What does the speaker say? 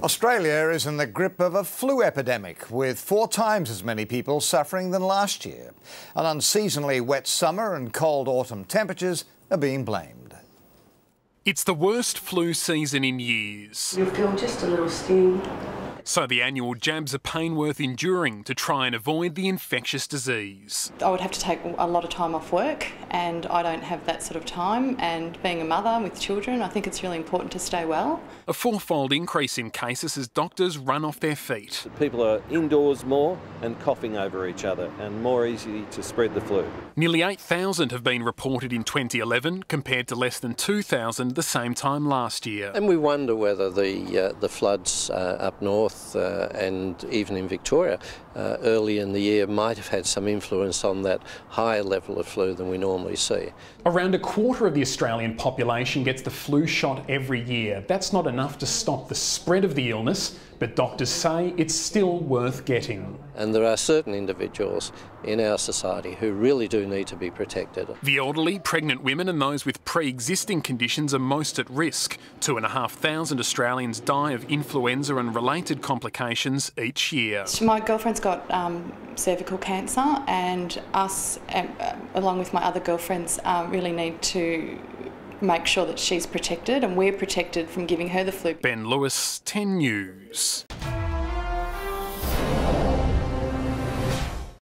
Australia is in the grip of a flu epidemic, with 4 times as many people suffering than last year. An unseasonably wet summer and cold autumn temperatures are being blamed. It's the worst flu season in years. You'll feel just a little sting. So the annual jabs are pain worth enduring to try and avoid the infectious disease. I would have to take a lot of time off work, and I don't have that sort of time, and being a mother with children, I think it's really important to stay well. A 4-fold increase in cases as doctors run off their feet. People are indoors more and coughing over each other and more easy to spread the flu. Nearly 8,000 have been reported in 2011 compared to less than 2,000 the same time last year. And we wonder whether the floods up north and even in Victoria early in the year might have had some influence on that higher level of flu than we normally see. Around a quarter of the Australian population gets the flu shot every year. That's not enough to stop the spread of the illness, but doctors say it's still worth getting. And there are certain individuals in our society who really do need to be protected. The elderly, pregnant women and those with pre-existing conditions are most at risk. 2,500 Australians die of influenza and related complications each year. My girlfriend's got cervical cancer, and us, along with my other girlfriends, really need to make sure that she's protected and we're protected from giving her the flu. Ben Lewis, 10 News.